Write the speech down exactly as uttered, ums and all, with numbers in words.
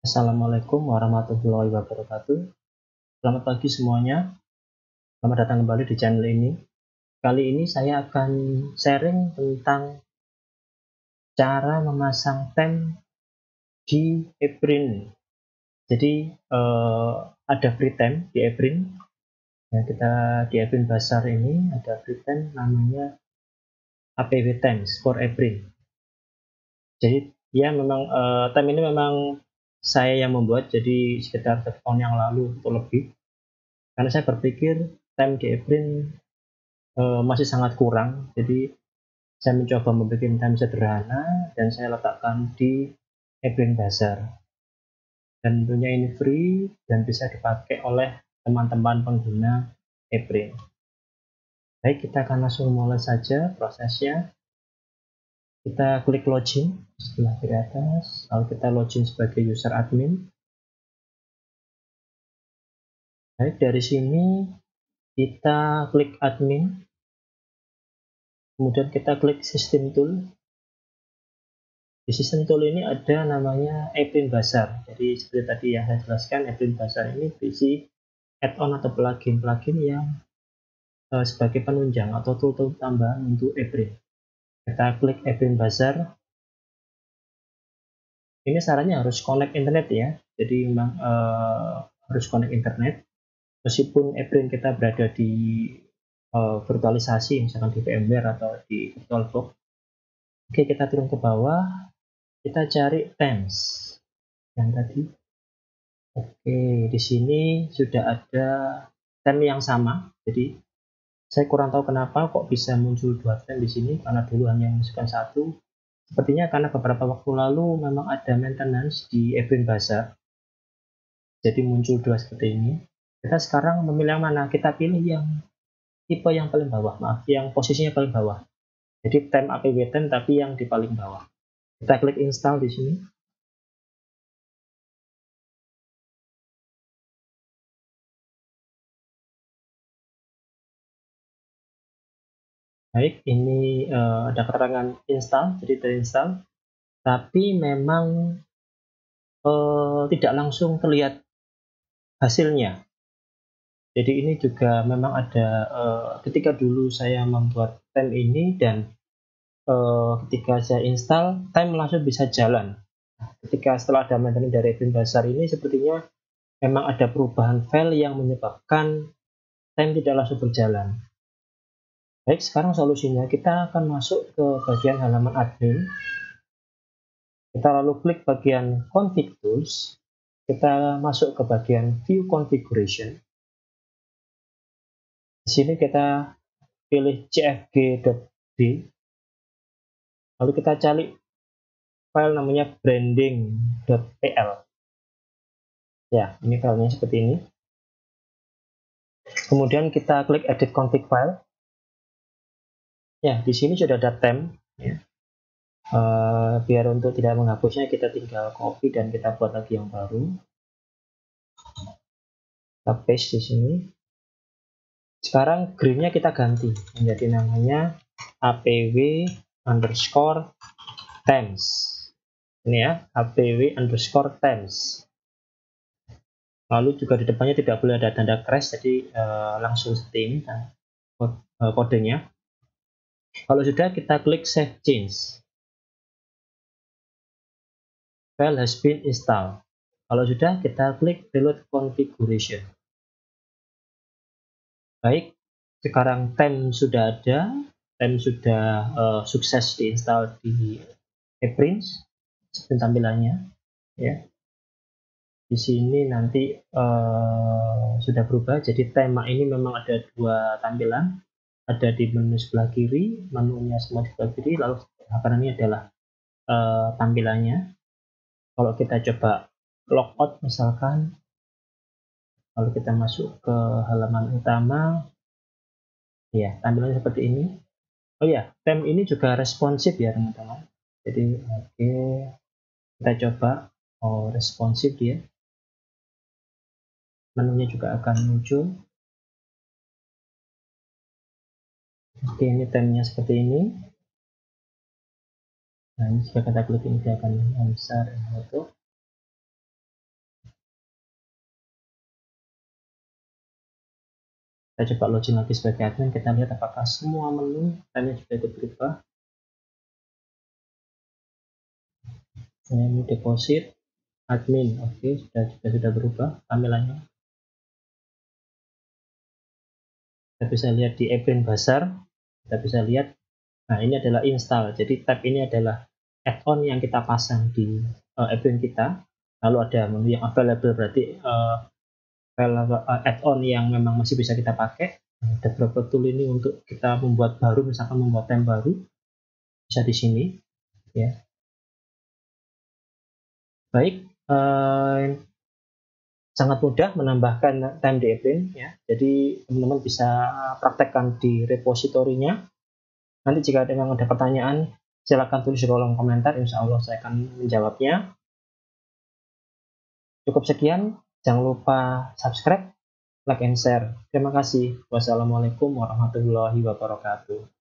Assalamualaikum warahmatullahi wabarakatuh. Selamat pagi semuanya. Selamat datang kembali di channel ini. Kali ini saya akan sharing tentang cara memasang tem di ePrint. Jadi eh, ada free tem di ePrint. Nah, kita di ePrint Bazaar ini ada free tem namanya A P W Themes for ePrint. Jadi ya memang eh, tem ini memang saya yang membuat, jadi sekitar satu tahun yang lalu atau lebih. Karena saya berpikir tem di ePrint uh, masih sangat kurang, jadi saya mencoba membuat tem sederhana dan saya letakkan di ePrint Bazaar. Dan tentunya ini free dan bisa dipakai oleh teman-teman pengguna ePrint. Baik, kita akan langsung mulai saja prosesnya. Kita klik login sebelah kiri atas, lalu kita login sebagai user admin. Baik, dari sini kita klik admin, kemudian kita klik system tool. Di system tool ini ada namanya ePrint Bazaar. Jadi seperti tadi yang saya jelaskan, ePrint Bazaar ini berisi add-on atau plugin-plugin yang uh, sebagai penunjang atau tool-tool tambahan untuk ePrint. Kita klik ePrint Bazaar. Ini sarannya harus connect internet ya. Jadi memang uh, harus connect internet. Meskipun ePrint kita berada di uh, virtualisasi, misalkan di VMware atau di VirtualBox. Oke, kita turun ke bawah. Kita cari Themes yang tadi. Oke, di sini sudah ada tem yang sama. Jadi saya kurang tahu kenapa kok bisa muncul dua tem di sini, karena dulu hanya memasukkan satu. Sepertinya karena beberapa waktu lalu memang ada maintenance di ePrint Bazaar. Jadi muncul dua seperti ini. Kita sekarang memilih yang mana? Kita pilih yang tipe yang paling bawah, maaf, yang posisinya paling bawah. Jadi tem A P W Theme tapi yang di paling bawah. Kita klik install di sini. Baik, ini uh, ada keterangan install, jadi terinstall, tapi memang uh, tidak langsung terlihat hasilnya. Jadi ini juga memang ada uh, ketika dulu saya membuat tem ini dan uh, ketika saya install, tem langsung bisa jalan. Ketika setelah ada maintenance dari ePrint Bazaar ini, sepertinya memang ada perubahan file yang menyebabkan tem tidak langsung berjalan. Baik, sekarang solusinya kita akan masuk ke bagian halaman admin. Kita lalu klik bagian config tools. Kita masuk ke bagian view configuration. Di sini kita pilih cfg.d. Lalu kita cari file namanya branding.pl. Ya, ini filenya seperti ini. Kemudian kita klik edit config file. Ya, di sini sudah ada tem. Ya. Uh, biar untuk tidak menghapusnya, kita tinggal copy dan kita buat lagi yang baru. Kita paste di sini. Sekarang green-nya kita ganti menjadi namanya apw underscore themes. Ini ya, apw underscore themes. Lalu juga di depannya tidak boleh ada tanda crash, jadi uh, langsung seperti ini nah, kodenya. Kalau sudah, kita klik save change. File has been installed. Kalau sudah, kita klik reload configuration. Baik, sekarang tem sudah ada, tem sudah uh, sukses diinstal di ePrint. Seperti tampilannya, ya. Di sini nanti uh, sudah berubah. Jadi tema ini memang ada dua tampilan. Ada di menu sebelah kiri, menunya semua di sebelah kiri, lalu kanan ini adalah uh, tampilannya. Kalau kita coba logout misalkan, lalu kita masuk ke halaman utama, ya tampilannya seperti ini. Oh ya, tem ini juga responsif ya teman-teman. Jadi oke, okay. Kita coba, oh responsif dia. Menunya juga akan muncul. Oke, ini temnya seperti ini. Nah, ini jika kita klik ini dia akan membesar foto. Kita coba login lagi sebagai admin, kita lihat apakah semua menu time sudah itu berubah. Menu deposit, admin, oke, okay, sudah, sudah sudah berubah tampilannya. Kita bisa lihat di Ebrin Bazar, kita bisa lihat, nah ini adalah install, jadi tab ini adalah add-on yang kita pasang di uh, Ebrin kita. Lalu ada menu yang available, berarti uh, add-on yang memang masih bisa kita pakai. Ada beberapa tool ini untuk kita membuat baru, misalkan membuat time baru, bisa di sini ya. Baik, eh, sangat mudah menambahkan time di Ebrin ya. Jadi teman-teman bisa praktekkan di repositorinya. Nanti jika ada yang ada pertanyaan, silakan tulis di kolom komentar, insya Allah saya akan menjawabnya. Cukup sekian, jangan lupa subscribe, like, and share. Terima kasih. Wassalamualaikum warahmatullahi wabarakatuh.